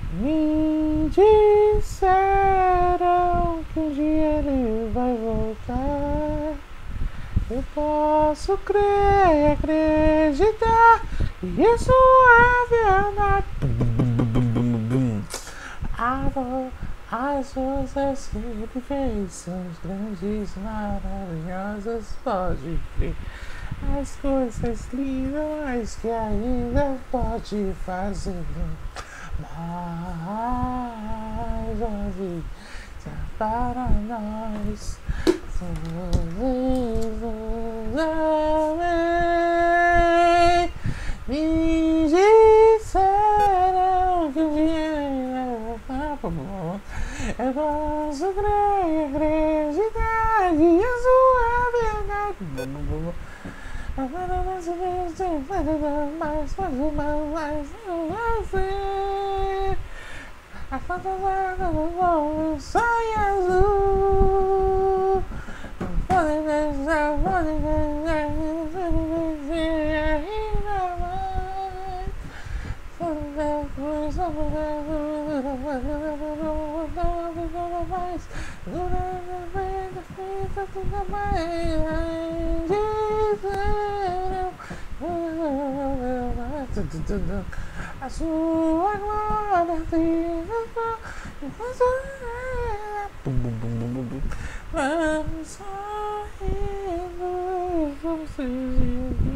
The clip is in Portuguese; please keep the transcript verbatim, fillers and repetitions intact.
Me disseram que um dia ele vai voltar. Eu posso crer e acreditar, e isso é verdade. As coisas que ele fez são grandes, maravilhosas, pode ver. As coisas lindas que ainda pode fazer. Mas a vida para nós. Me disseram que o dia eu posso crer e acreditar que isso é verdade. Agora nós vamos ter mais, mais, mais, mais, mais. A fantasia do sonho azul. Podem deixar, podem deixar, podem deixar ainda mais. Podem deixar, podem mais. Durante a vida, feita tudo mais. Disseram a sua glória vamos sorrindo, vamos sorrindo.